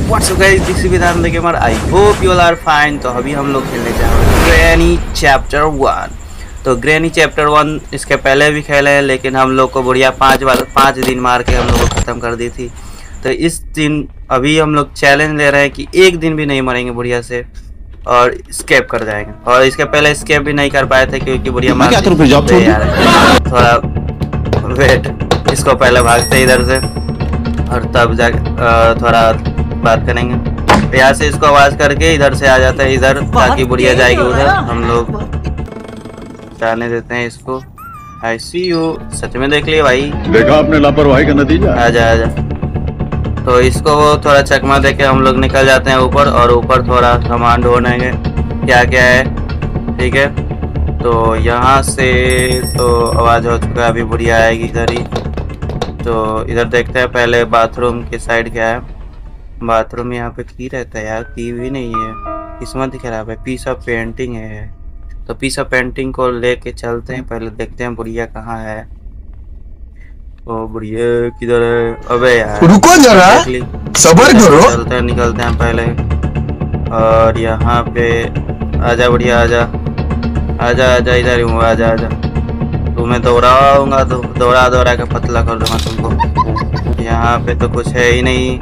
What's up guys, this is Vidan the gamer. I hope you all are fine. तो अभी हम लोग खेलने जा रहे हैं ग्रैनी चैप्टर 1। तो ग्रैनी चैप्टर 1 इसके पहले भी खेले हैं, लेकिन हम लोग को बुढ़िया 5 दिन मार के हम लोग को ख़त्म कर दी थी। तो इस दिन अभी हम लोग चैलेंज ले रहे हैं कि एक दिन भी नहीं मरेंगे बुढ़िया से और स्केप कर जाएंगे। और इसके पहले स्केप भी नहीं कर पाए थे क्योंकि बुढ़िया मार यार थोड़ा वेट, इसको पहले भागते इधर से और तब जाके थोड़ा बात करेंगे। यहाँ से इसको आवाज करके इधर से आ जाता है इधर, ताकि बुढ़िया जाएगी उधर। हम लोग जाने देते हैं इसको। आई सी यू, सच में देख लिया भाई, देखा आपने लापरवाही का नतीजा। आजा आजा। तो इसको थोड़ा चकमा देके हम लोग निकल जाते हैं ऊपर, और ऊपर थोड़ा सामान ढूंढेंगे क्या क्या है। ठीक है, तो यहाँ से तो आवाज हो चुका है, अभी बुढ़िया आएगी इधर ही। तो इधर देखते हैं पहले बाथरूम के साइड क्या है। बाथरूम यहाँ पे की रहता है यार, की भी नहीं है, किस्मत खराब है। पीस ऑफ पेंटिंग है, तो पीस ऑफ पेंटिंग को लेके चलते हैं। पहले देखते हैं बुढ़िया कहाँ है। ओ बुढ़िया किधर है? अबे यार रुको जरा, सबर करो। चलते हैं, निकलते हैं पहले। और यहाँ पे आजा बुढ़िया, आजा आजा आजा, इधर ही हूँ, आजा आजा। तुम्हें दौड़ाऊंगा तो दौड़ा के पतला कर दूंगा तुमको। यहाँ पे तो कुछ है ही नहीं।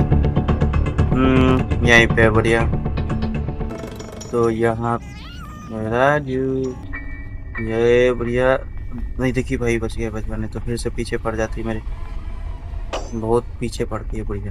यहीं पे बढ़िया। तो यहाँ ये बढ़िया नहीं देखी भाई, बच गया बचपन में, तो फिर से पीछे पड़ जाती मेरे, बहुत पीछे पड़ती है बढ़िया।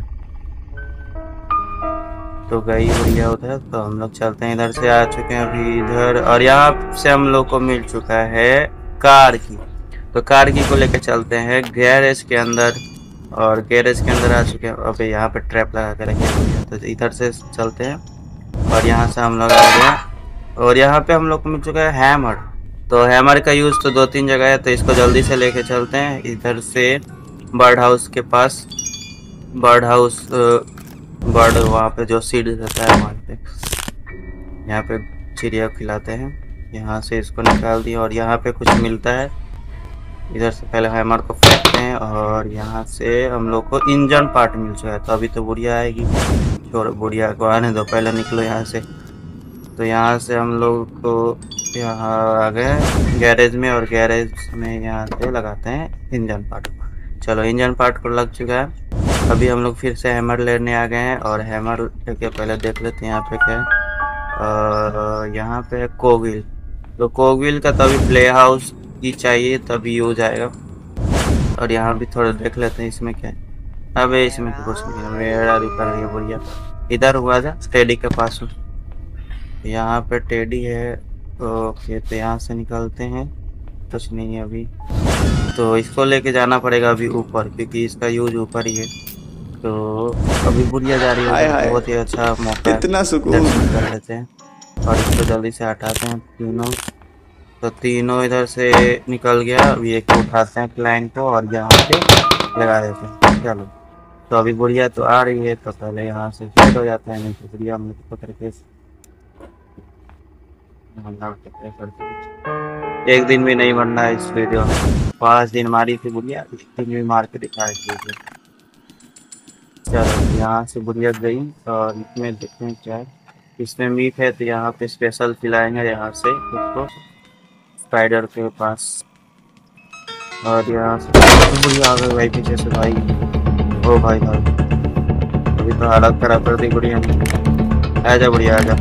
तो गई बढ़िया उधर, तो हम लोग चलते हैं। इधर से आ चुके हैं अभी इधर, और यहाँ से हम लोग को मिल चुका है कार की। तो कार की को लेकर चलते हैं गैरेज के अंदर, और गैरेज के अंदर आ चुके हैं। अबे यहाँ पे ट्रैप लगा के रखे, तो इधर से चलते हैं। और यहाँ से हम लोग आ गए, और यहाँ पे हम लोग को मिल चुका है हैमर। तो हैमर का यूज़ तो 2-3 जगह है, तो इसको जल्दी से लेके चलते हैं इधर से बर्ड हाउस के पास। बर्ड हाउस, बर्ड वहाँ पे जो सीड रहता है वहाँ पे, यहाँ पे चिड़िया खिलाते हैं। यहाँ से इसको निकाल दिया, और यहाँ पे कुछ मिलता है। इधर से पहले हैमर को फेंकते हैं, और यहाँ से हम लोग को इंजन पार्ट मिल चुका है। तो अभी तो बुढ़िया आएगी, छोड़ बुढ़िया को आने दो, पहले निकलो यहाँ से। तो यहाँ से हम लोग को यहाँ आ गए गैरेज में, और गैरेज में यहाँ से लगाते हैं इंजन पार्ट। चलो इंजन पार्ट को लग चुका है। अभी हम लोग फिर से हैमर लेने आ गए हैं, और हैमर लेके पहले देख लेते हैं यहाँ पे क्या है। यहाँ पे है कोविल। तो कोविल का तभी प्ले हाउस की चाहिए, तभी यूज आएगा। और यहाँ भी थोड़ा देख लेते हैं इसमें क्या है। अबे इसमें तो कुछ नहीं, मेरा कर रही है बढ़िया। इधर हुआ जा टेडी के पास, यहाँ पे टेडी है। ओके, तो यहाँ से निकलते हैं, कुछ नहीं है अभी। तो इसको लेके जाना पड़ेगा अभी ऊपर, क्योंकि इसका यूज ऊपर ही है। तो अभी बुढ़िया जा रही है, बहुत ही अच्छा मौका है, इतना सुकून कर लेते हैं। और इसको जल्दी से हटाते हैं तीनों। तो तीनों इधर से निकल गया। अभी एक उठाते हैं क्लाइंट को, और यहाँ पे लगा देते हैं। चलो, तो अभी बुढ़िया तो आ रही है, तो पहले यहाँ से सेट हो जाता है। नहीं तो बुढ़िया हम लोग पकड़ के एक दिन भी नहीं मरना है इस वीडियो में। 5 दिन मारी थी बुढ़िया, एक दिन भी मार के दिखाई थी। चलो यहाँ से बुढ़िया गई, और इसमें देखते हैं क्या है। इसमें मीट है, तो यहाँ पे स्पेशल खिलाएंगे यहाँ से उसको स्पाइडर के पास। और यहाँ से बुढ़िया आ गई भाई पीछे से भाई। ओ भाई भाई, अभी तो हालत खराब कर दी बुढ़िया ने। आजा बुढ़िया आजा,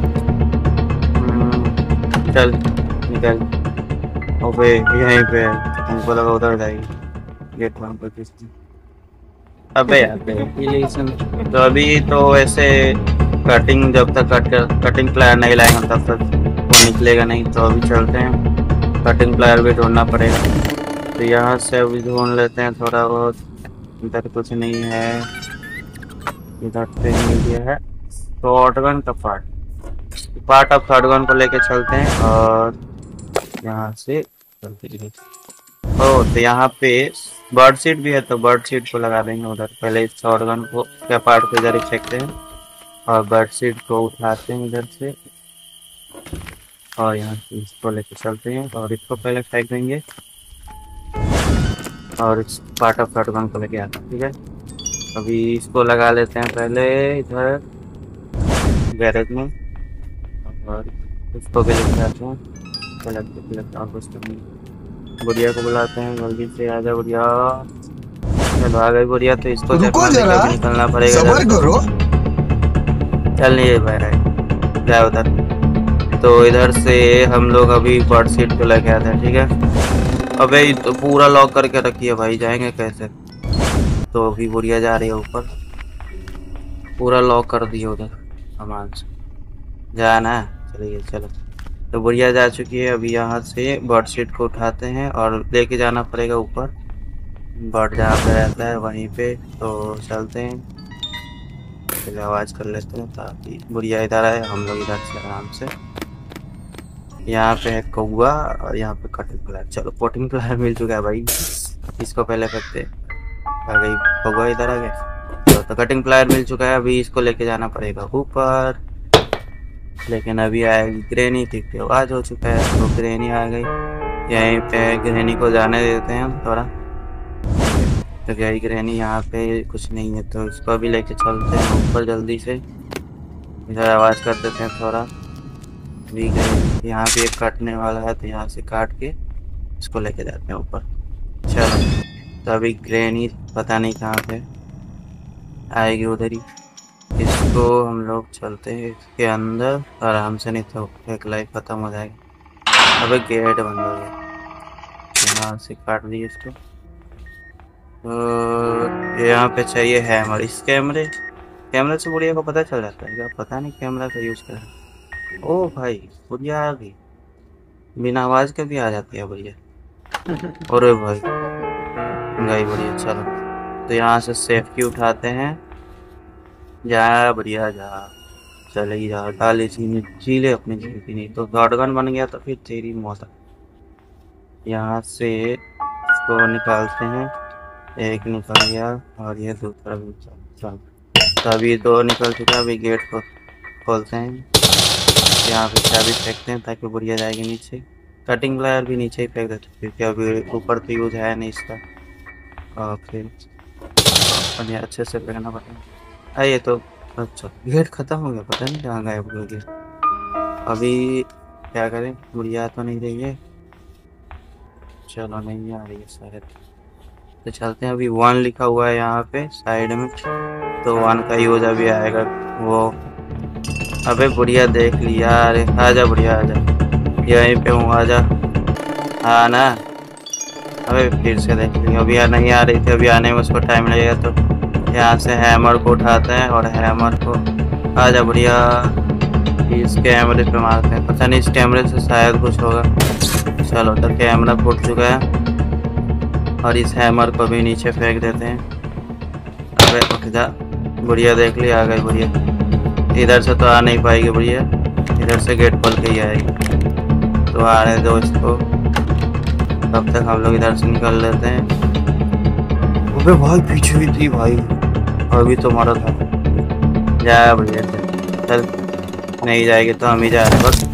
चल निकल। ओबे यहीं पे हमको लगा उधर जाएगी, गेट बंद कर किसने। अबे यार तो अभी तो वैसे कटिंग, जब तक कटिंग प्लायर नहीं लाएंगे तब तक वो निकलेगा नहीं। तो अभी चलते हैं, कटिंग प्लायर भी ढूंढना पड़ेगा। तो यहाँ से अभी ढूंढ लेते हैं थोड़ा बहुत। इधर कुछ नहीं है, इधर से मिल गया है शॉटगन का पार्ट ऑफ शॉटगन को लेके चलते हैं। और यहाँ से तो यहाँ पे बर्ड सीट भी है, तो बर्ड सीट को लगा देंगे उधर। पहले इस शॉटगन को क्या पार्ट को इधर ही फेंकते हैं, और बर्ड सीट को उठाते हैं इधर से, और यहाँ से इसको लेके चलते हैं। और इसको पहले फेंक देंगे, और इस पार्ट ऑफ शॉटगन को लेके आते हैं। ठीक है, अभी इसको लगा लेते हैं पहले इधर। गैरेज में और उसको भी लेके आते हैं। बुढ़िया को बुलाते हैं, जल्दी से आ जा बुढ़िया। चलो आ गई बुढ़िया, तो इसको रुको जरा, भी निकलना पड़ेगा। सबर करो। चल नहीं भाई जाए उधर। तो इधर से हम लोग अभी बर्ड सीट पे लेके आते हैं, ठीक है। अबे तो पूरा लॉक करके रखिए भाई, जाएंगे कैसे। तो अभी बुढ़िया जा रही है ऊपर, पूरा लॉक कर दिया उधर सामान से, जाना है। चलिए चलो, तो बुढ़िया जा चुकी है। अभी यहाँ से बर्ड शीट को उठाते हैं और लेके जाना पड़ेगा ऊपर, बर्ड जहाँ पे रहता है वहीं पे। तो चलते हैं, पहले आवाज़ कर लेते हैं ताकि बुढ़िया इधर आए, हम लोग इधर से आराम से। यहाँ पे है कौआ और यहाँ पे कटिंग प्लायर। चलो पोटिंग प्लायर मिल चुका है भाई, इसको पहले करते। आ गई कौआ, इधर आ गया। तो कटिंग प्लायर मिल चुका है, अभी इसको लेके जाना पड़ेगा ऊपर। लेकिन अभी आएगी ग्रैनी, ठीक है आवाज हो चुका है। तो ग्रैनी आ गई, यहीं पे ग्रैनी को जाने देते हैं हम थोड़ा। तो गई ग्रैनी, यहाँ पे कुछ नहीं है तो इसको अभी लेके चलते हैं ऊपर जल्दी से। इधर आवाज़ कर देते हैं थोड़ा। अभी यहाँ पे एक काटने वाला है तो यहाँ से काट के इसको लेके जाते हैं ऊपर। चलो, तो अभी ग्रैनी पता नहीं कहाँ पे आएगी, उधर ही। इसको हम लोग चलते हैं इसके अंदर आराम से, नहीं तो एक लाइफ खत्म हो जाएगा। अबे गेट बंद हो गया, यहाँ से काट दिए इसको। तो यहाँ पे चाहिए हैमर। इस कैमरे से बुढ़िया को पता चल जाता है क्या, पता नहीं कैमरा का यूज़ कर। ओ भाई बुढ़िया आ गई, बिना आवाज़ के भी आ जाती है बुढ़िया। अरे भाई गई बुढ़िया। चलो, तो यहाँ से सेफ्टी उठाते हैं। जा बढ़िया जा, चले जा, डाले जी ले अपनी जिंदगी, नहीं तो शॉटगन बन गया तो फिर तेरी मौत। यहाँ से इसको निकालते हैं, एक निकल गया और ये दूसरा भी चल। तो अभी दो निकल चुका, अभी गेट को खोलते हैं। यहाँ पे चाबी फेंकते हैं ताकि बुढ़िया जाएगी नीचे। कटिंग प्लायर भी नीचे ही फेंक देते क्योंकि अभी ऊपर तो यूज है नहीं इसका। और फिर अच्छे से फेंकना पड़ेगा। ये तो अच्छा गेट खत्म हो गया, पता नहीं कहाँ गायब हो गया। अभी क्या करें, बुढ़िया तो नहीं रही है। चलो नहीं आ रही है शायद, तो चलते हैं। अभी 1 लिखा हुआ है यहाँ पे साइड में, तो 1 का यूज अभी आएगा वो। अबे बुढ़िया देख लिया, अरे आजा बुढ़िया आजा, यहीं पे हूँ आजा। हाँ ना, अबे फिर से देख लिया, अभी नहीं आ रही थी, अभी आने में उसको टाइम लगेगा। तो यहाँ से हैमर को उठाते हैं और हैमर को, आजा बुढ़िया, इस कैमरे पे मारते हैं। पता नहीं इस कैमरे से शायद कुछ होगा। चलो, तो कैमरा फूट चुका है और इस हैमर को भी नीचे फेंक देते हैं। अबे उठ जा बुढ़िया, देख लिया आ गई बुढ़िया। इधर से तो आ नहीं पाएगी बुढ़िया, इधर से गेट खोल के ही आएगी। तो आने दो इसको, तब तक हम लोग इधर से निकल लेते हैं। अबे भाई पीछे भी थी भाई, अभी तो मारा था। जा बढ़िया चल, नहीं जाएगी तो हम ही जा रहे बस।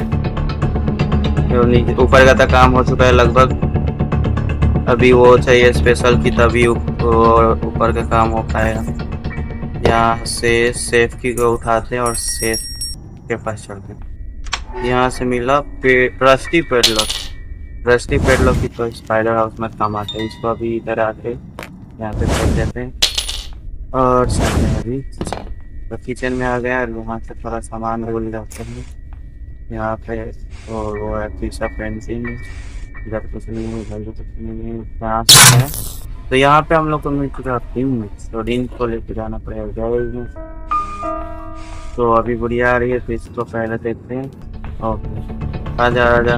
ऊपर का तो काम हो चुका है लगभग, अभी वो चाहिए स्पेशल की, तभी ऊपर का काम हो पाएगा। यहाँ से सेफ की को उठाते हैं और सेफ के पास चलते हैं। यहाँ से मिला रस्टी पेडलॉक की, तो स्पाइडर हाउस में काम आते हैं। इसको अभी इधर आके यहाँ पे फेंक देते हैं और चलते हैं। अभी तो किचन में आ गया और वहाँ से थोड़ा सामान भूल जाते हैं। यहाँ पे और वो है पीछा पेंसिंग, इधर कुछ नहीं है, इधर कुछ नहीं है, यहाँ से है। तो यहाँ पे हम लोग को मिल चुका है रिंग को लेके जाना पड़ेगा गैरेज में। तो अभी बुढ़िया आ रही है तो इसको पहले देखते हैं। ओके आजा आजा,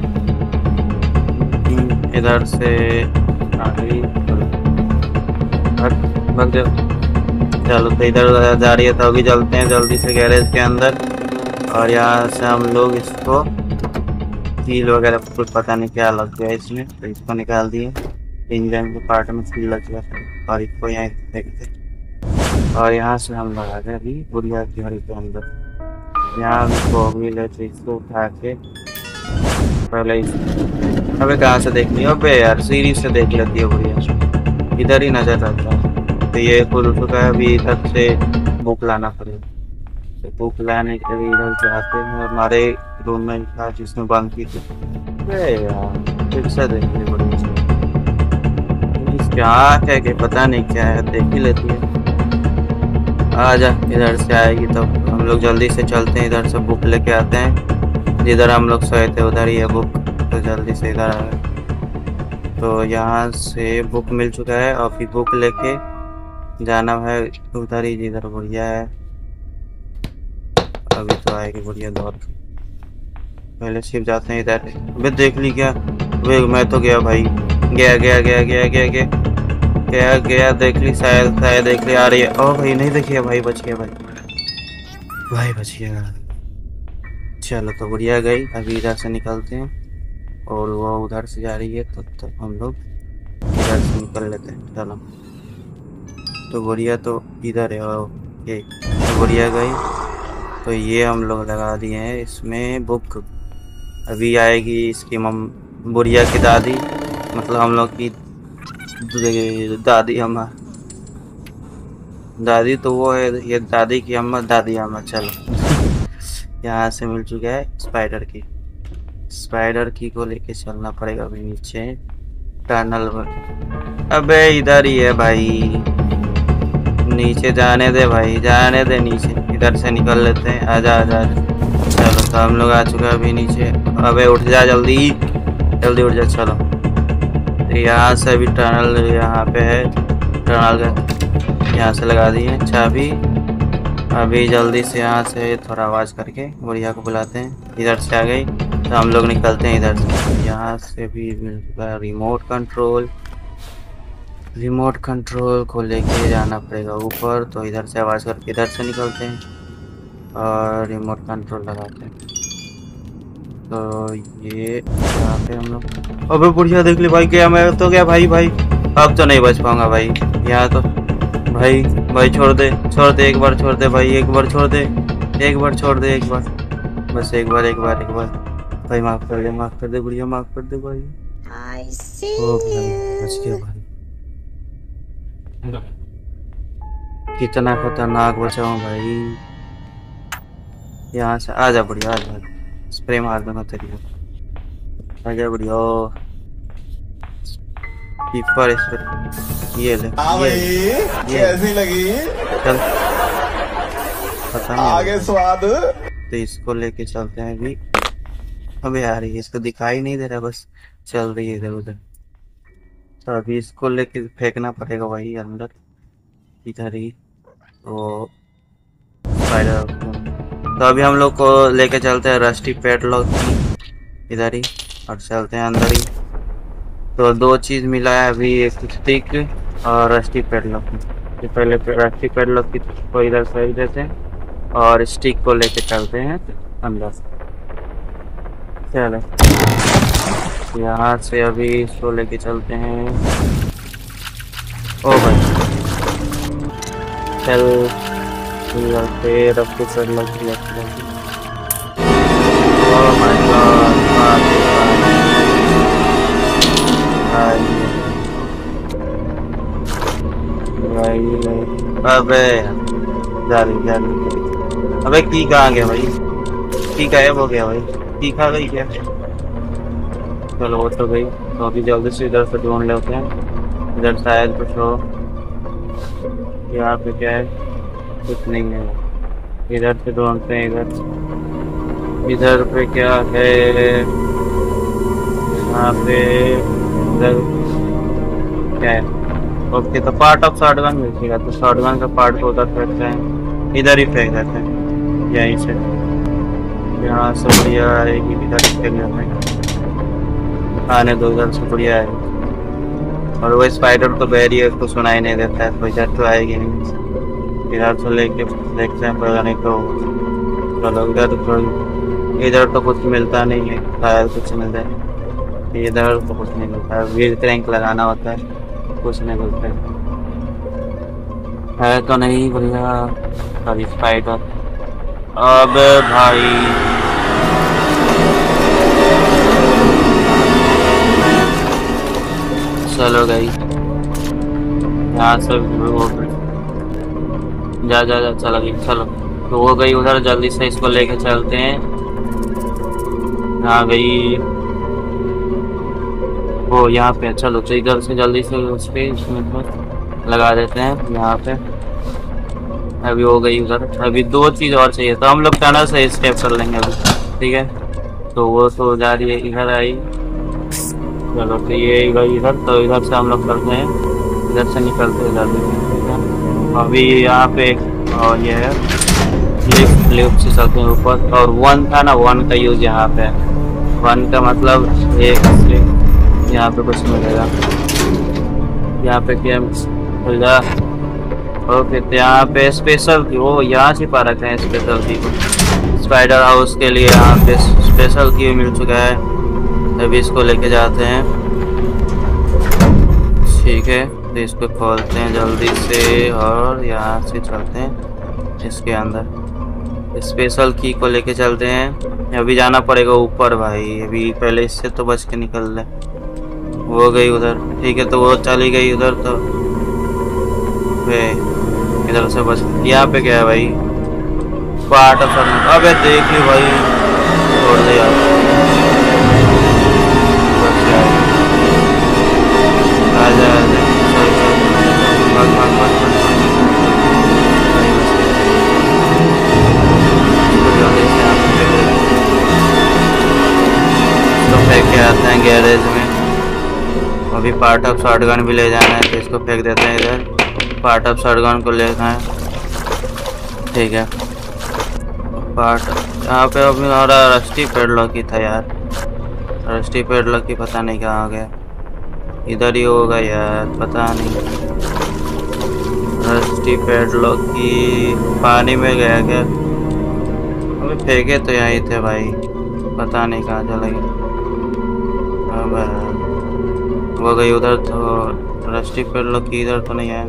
इधर से आ गई, भाग जाओ। चलो, तो इधर जा रही है तो अभी चलते हैं जल्दी से गैरेज के अंदर। और यहाँ से हम लोग इसको सील वगैरह कुछ पता नहीं क्या लग गया इसमें, तो इसको निकाल दिए। इंजन के पार्ट में सील लग गया था और इसको यहाँ देखते। और यहाँ से हम लोग आ गए अभी बुढ़िया की घड़ी के अंदर। यहाँ इसको व्हील है तो इसको उठा के पहले अबे कहाँ से देख लिया, अबे यार सीढ़ी से देख लेती है बुढ़िया, इधर ही नजर आता है। तो ये खुल चुका है, अभी इधर से बुक लाना पड़ेगा। तो बुक लाने के लिए इधर से आते हैं। और हमारे रूम में था जिसमें बंद की थी। अरे यार फिर से देखनी पड़ी। क्या है कि पता नहीं क्या है, देख ही लेती है। आ जा, इधर से आएगी तो हम लोग जल्दी से चलते हैं। इधर से बुक लेके आते हैं, जिधर हम लोग सोए थे उधर ही है बुक। तो जल्दी से इधर आए। तो यहाँ से बुक मिल चुका है और फिर बुक लेके जाना है उधर ही जिधर बुढ़िया है। अभी तो आएगी बुढ़िया दौड़ के। पहले शिव जाते हैं इधर। अबे देख ली क्या? वे मैं तो गया भाई, गया गया गया गया गया गया गया गया देख ली, शायद शायद देख ली। आ रही है। ओ भाई नहीं देखिए, भाई बच गया, भाई भाई बच गया। चलो तो बुढ़िया गई। अभी इधर से निकलते हैं और वो उधर से जा रही है, तो हम लोग इधर से निकल लेते हैं। चलो तो बुढ़िया तो इधर है और ये बुढ़िया गई। तो ये हम लोग लगा दिए हैं इसमें बुक। अभी आएगी इसकी बुढ़िया की दादी, मतलब हम लोग की दादी अम्मा। दादी तो वो है, ये दादी की अम्मा, दादी अम्मा। चलो यहाँ से मिल चुका है स्पाइडर की। स्पाइडर की को लेके चलना पड़ेगा अभी नीचे टनल में। अबे इधर ही है भाई, नीचे जाने दे भाई, जाने दे नीचे। इधर से निकल लेते हैं। आजा आजा आजा। चलो तो हम लोग आ चुके हैं अभी नीचे। अबे उठ जा, जल्दी जल्दी उठ जा। चलो तो यहाँ से अभी टनल यहाँ पे है, टनल का यहाँ से लगा दिए चाबी। अभी जल्दी से यहाँ से थोड़ा आवाज़ करके बुढ़िया को बुलाते हैं। इधर से आ गई तो हम लोग निकलते हैं इधर से। यहाँ से भी मिल चुका है रिमोट कंट्रोल। रिमोट कंट्रोल को लेके जाना पड़ेगा ऊपर। तो इधर से आवाज़ करके इधर से निकलते हैं और रिमोट कंट्रोल लगाते हैं। तो ये यहाँ पे हम लोग। अबे बुढ़िया देख ली भाई, क्या मैं तो क्या भाई भाई अब तो नहीं बच पाऊंगा भाई यहाँ तो। भाई भाई छोड़ दे, छोड़ दे, एक बार छोड़ दे भाई, एक बार छोड़ दे, एक बार छोड़ दे, एक बार, बस एक बार एक बार एक बार। भाई माफ कर दे, माफ कर दे बुढ़िया, माफ कर दे भाई। ओ भाई बच गया भाई। कितना खतरनाक बचाऊं भाई। यहाँ से आजा बुढ़िया, आजा। स्प्रे मार दूंगा तेरी को। आजा बुढ़िया। कीपर स्प्रे ये ले। ये कैसी लगी? चल पता नहीं आगे स्वाद। तो इसको लेके चलते हैं अभी। अबे यार इसको दिखाई नहीं दे रहा, बस चल रही है इधर उधर। तो अभी इसको लेके फेंकना पड़ेगा वही अंदर इधर ही। तो स्पाइडर। तो अभी हम लोग को लेके चलते हैं रस्टी पैडलॉक की इधर ही और चलते हैं अंदर ही। तो दो चीज़ मिला है अभी, एक स्टिक और रस्टी पैडलॉक। तो पहले रस्टी पैडलॉक की को इधर फेंक देते हैं और स्टिक को लेके चलते हैं अंदर। चलो यहाँ से अभी इसको लेके चलते हैं। ओ भाई चल फिर अब कुछ लग गया। ओह माय गॉड भाई। अबे जा रही। अबे की कहाँ गया भाई? की गायब हो गया भाई। की खा गई क्या? चलो वो तो गई। तो अभी जल्दी से इधर से ढूंढ लेते हैं। इधर शायद कुछ हो। यहाँ पे क्या है? कुछ नहीं है। इधर से ढूंढते हैं। इधर पे क्या है? यहाँ पे इधर क्या है? ओके तो पार्ट ऑफ शॉटगन मिलेगा। तो शॉटगन का पार्ट को उधर फेंकते हैं, इधर ही फेंक देते हैं यहीं से। यहाँ से बढ़िया आएगी, इधर ही फेंक देते हैं। आने दो, इधर से बढ़िया आएगी। और वो स्पाइडर तो बैरी है, उसको सुनाई नहीं देता है, तो इधर तो आएगी नहीं। इधर से लेके देखते हैं पता नहीं तो। चलो इधर तो कुछ मिलता नहीं है, शायद कुछ मिल जाए। इधर तो कुछ नहीं मिलता है, व्हील क्रैंक लगाना होता है, कुछ नहीं मिलता है तो नहीं बढ़िया। Sorry spider. अब भाई चलो गई यहाँ से। जा जा जा चलो गई। चलो तो वो गई उधर, जल्दी से इसको लेके चलते हैं। हाँ गई वो यहाँ पे। चलो तो इधर से जल्दी से उस पे इसमें तो लगा देते हैं यहाँ पे। अभी हो गई उधर। अभी 2 चीज़ और चाहिए, तो हम लोग टनल से स्केप कर लेंगे अभी। ठीक है, तो वो तो जा रही है, इधर आई। चलो तो ये गई इधर, तो इधर से हम लोग करते हैं, इधर से निकलते हैं इधर। ठीक है, अभी यहाँ पे और ये है लिफ्ट से चलते हैं ऊपर। और 1 था ना, 1 का यूज यहाँ पे। 1 का मतलब एक यहाँ पे कुछ मिलेगा, यहाँ पे क्या मिलेगा। ओके, तो यहाँ पे स्पेशल की वो यहाँ से पा रखे हैं स्पेशल की को। स्पाइडर हाउस के लिए यहाँ पे स्पेशल की मिल चुका है, अभी इसको लेके जाते हैं। ठीक है, तो इसको खोलते हैं जल्दी से और यहाँ से चलते हैं इसके अंदर। स्पेशल की को लेके चलते हैं। अभी जाना पड़ेगा ऊपर भाई, अभी पहले इससे तो बच के निकल ले। वो गई उधर। ठीक है, तो वो चली गई उधर, तो इधर से बच। यहाँ पे क्या है भाई, पार्ट ऑफ। अबे देख ली भाई, छोड़ दे यार। आजा आजा, चल चल, भाग भाग भाग भाग। तो फेंक के आते हैं गैरेज में। अभी पार्ट ऑफ शॉटगन भी ले जाना है, तो इसको फेंक देते हैं इधर। पार्ट ऑफ शॉटगन को लेना है। ठीक है, पार्ट यहाँ पे अभी हमारा रस्टी पेडलॉक ही था यार। रस्टी पेडलॉक ही पता नहीं कहाँ गया, इधर ही होगा यार, पता नहीं। रस्टी पेडलॉक की पानी में गया क्या? अभी फेंके तो यहीं थे भाई, पता नहीं कहाँ चले गए। वो गई उधर, तो रस्टी पेडलॉक की इधर तो नहीं है,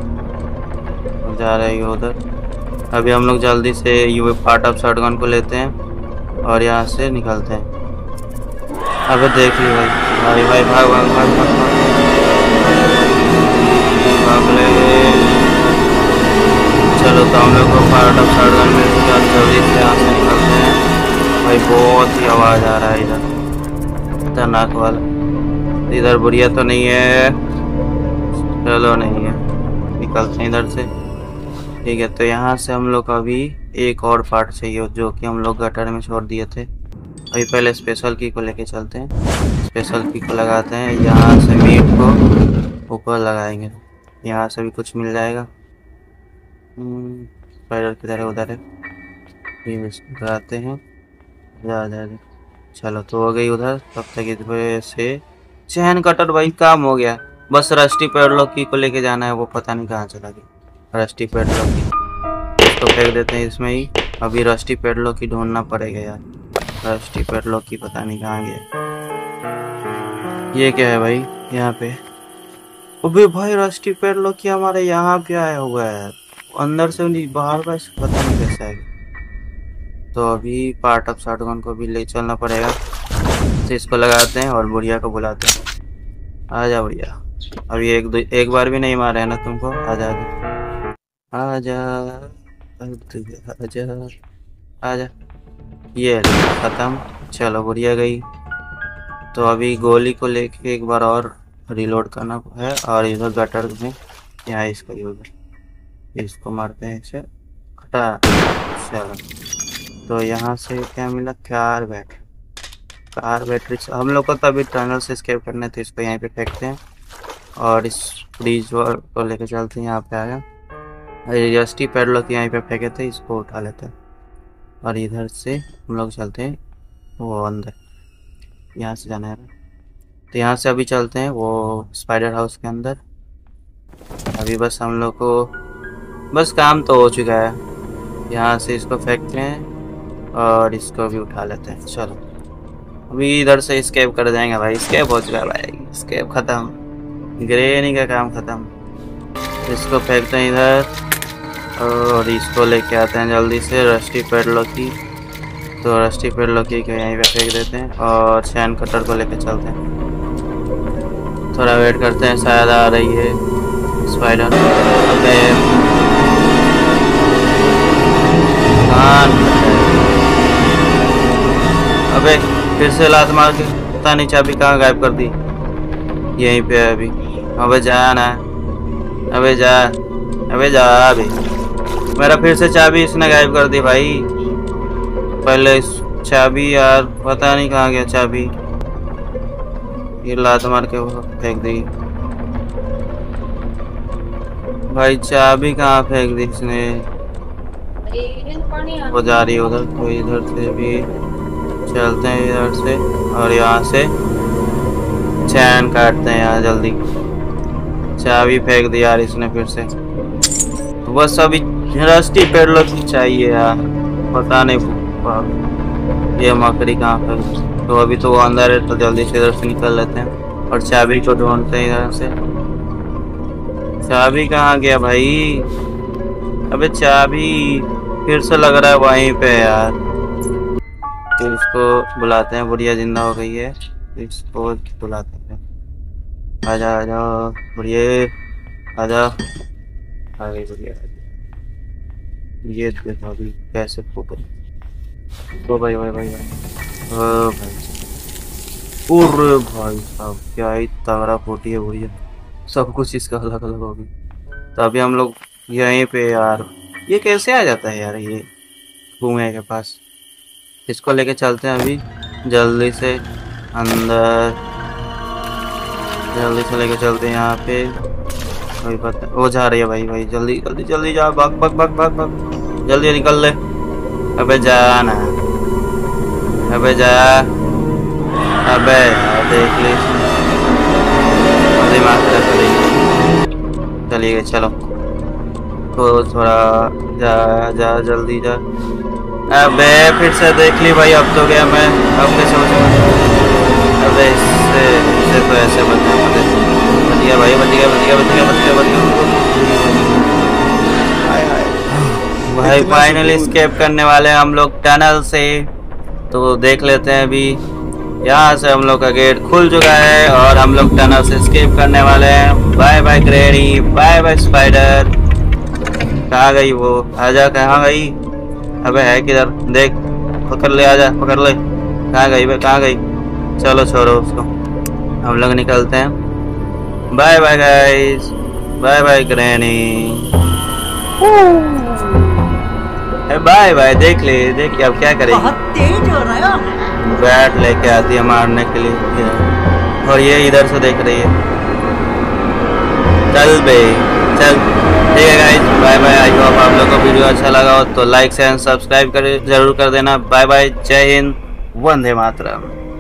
जा रही है उधर। अभी हम लोग जल्दी से ये पार्ट ऑफ शॉटगन को लेते हैं और यहाँ से निकलते हैं। अबे देख ली भाई, भाई भाई भाग भाग भाग भाग भाग ले। चलो तो हम लोग को पार्ट ऑफ शॉटगन मिल चुका, जल्दी से यहाँ से निकलते हैं भाई। बहुत ही आवाज़ आ रहा है इधर, खतरनाक वाला। इधर बुढ़िया तो नहीं है, चलो नहीं है, निकलते हैं इधर से। ठीक है, तो यहाँ से हम लोग अभी एक और पार्ट चाहिए, जो कि हम लोग गटर में छोड़ दिए थे। अभी पहले स्पेशल की को लेके चलते हैं। स्पेशल की को लगाते हैं, यहाँ से मीट को ऊपर लगाएंगे, यहाँ से भी कुछ मिल जाएगा। स्पाइडर किधर है? उधर है, ये लगाते हैं। जा जा जा, चलो तो हो गई उधर। तब तक इस वजह से चैन कटर भाई काम हो गया। बस रस्टी पेडलॉक की को लेके जाना है, वो पता नहीं कहाँ चला गया रस्टी पेडलॉक की। इसको फेंक देते हैं इसमें ही। अभी रस्टी पेडलॉक की ढूंढना पड़ेगा यार, रस्टी पेडलॉक की पता नहीं कहाँ गया। ये क्या है भाई यहाँ पे? अबे भाई रस्टी पेडलॉक की हमारे यहाँ पे आया हुआ है, अंदर से नहीं बाहर का, पता नहीं कैसे आएगा। तो अभी पार्ट ऑफ शॉटगन को भी ले चलना पड़ेगा, तो इसको लगाते हैं और बुढ़िया को बुलाते हैं। आजा बुढ़िया, अभी एक बार भी नहीं मारा है ना तुमको। आजा आजा आजा आजा, ये खत्म। चलो बुढ़िया गई। तो अभी गोली को लेके एक बार और रिलोड करना है, और इधर गटर में यहाँ इसका यूज है, इसको मारते हैं इसे, हटा। चलो तो यहाँ से क्या मिला? Car battery. हम लोग को तो अभी टनल से स्केप करने, तो इसको यहीं पे फेंकते हैं और इस फ्रीज को लेके चलते हैं। यहाँ पे आया रस्टी पेडलॉक यहीं पे फेंके थे, इसको उठा लेते हैं और इधर से हम लोग चलते हैं वो अंदर। यहाँ से जाना है, तो यहाँ से अभी चलते हैं वो स्पाइडर हाउस के अंदर। अभी बस हम लोग को बस काम तो हो चुका है। यहाँ से इसको फेंकते हैं और इसको भी उठा लेते हैं। चलो अभी इधर से स्केप कर जाएंगे भाई। स्केप हो चुका है भाई, स्केप ख़त्म, ग्रेनी का काम ख़त्म। इसको फेंकते हैं इधर और इसको लेके आते हैं जल्दी से रस्टी पेडलॉक की। तो रस्टी पेडलॉक की को यहीं पे फेंक देते हैं और चैन कटर को लेके चलते हैं। थोड़ा वेट करते हैं, शायद आ रही है स्पाइडर। अबे फिर से लात मार के पता नहीं चाबी कहाँ गायब कर दी। यहीं पे है अभी। अबे जा ना, अबे जा, अबे जा अभी। मेरा फिर से चाबी इसने गायब कर दी भाई। पहले चाबी यार पता नहीं कहाँ गया चाबी। ये लात मार के वो फेंक दी भाई। चाबी कहाँ फेंक दी इसने। वो जा रही है उधर, तो इधर से भी चलते हैं इधर से और यहाँ से चैन काटते हैं यहाँ जल्दी। चाबी फेंक दी यार इसने फिर से। तो बस अभी रस्टी पेडलर की चाहिए यार, पता नहीं ये मकड़ी कहाँ पर। तो अभी तो वो अंदर है, तो जल्दी से इधर से निकल लेते हैं और चाबी को ढूंढते हैं इधर से। चाबी कहाँ गया भाई। अबे चाबी फिर से लग रहा है वहीं पे यार। तो इसको बुलाते हैं, बुढ़िया जिंदा हो गई है, इसको बुलाते हैं। आजा आजा बुढ़िया, आजा। आ गई बुढ़िया। ये देखो अभी कैसे फूटे। तो भाई भाई भाई भाई ओ भाई, पूरे भाई साहब क्या ही तगड़ा फूटी है बुढ़िया। सब कुछ इसका अलग अलग होगी। तो अभी हम लोग यहीं पे यार, ये कैसे आ जाता है यार ये कुएं के पास। इसको लेके चलते हैं अभी जल्दी से अंदर, जल्दी से लेके चलते हैं यहाँ पे। कोई पता वो जा रही है भाई भाई, जल्दी जल्दी जल्दी जा, भाग भाग भाग भाग भाग, जल्दी निकल ले। अबे जा ना, अबे जा, अबे देख ली दिमाग चलिए चलो। तो थोड़ा जा जा जल्दी जा। अबे फिर से देख ली भाई, अब तो गया मैं। अब कैसे बचूंगा। अबे इससे तो ऐसे बचना बढ़िया भाई, बच गया बच गया बच गया बच गया बच गया भाई। फाइनली एस्केप करने वाले हैं हम लोग टनल से। तो देख लेते हैं अभी यहाँ से हम लोग का गेट खुल चुका है और हम लोग टनल से एस्केप करने वाले हैं। Bye bye granny, bye bye spider. कहाँ गई वो, आजा कहाँ गई। अबे है किधर, देख पकड़ ले, आजा पकड़ ले। कहाँ गई बे, कहाँ गई। चलो छोड़ो उसको, हम लोग निकलते हैं। Bye bye guys, bye bye granny, bye bye. देख ले, देख अब क्या करेगी। बहुत तेज हो रहा है। बैट लेके आती है मारने के लिए और ये इधर से देख रही है। चल बे चल, ठीक है guys, bye bye. I hope आप लोगों को वीडियो अच्छा लगा हो तो लाइक एंड सब्सक्राइब जरूर कर देना। बाय बाय, जय हिंद, वंदे मातरम।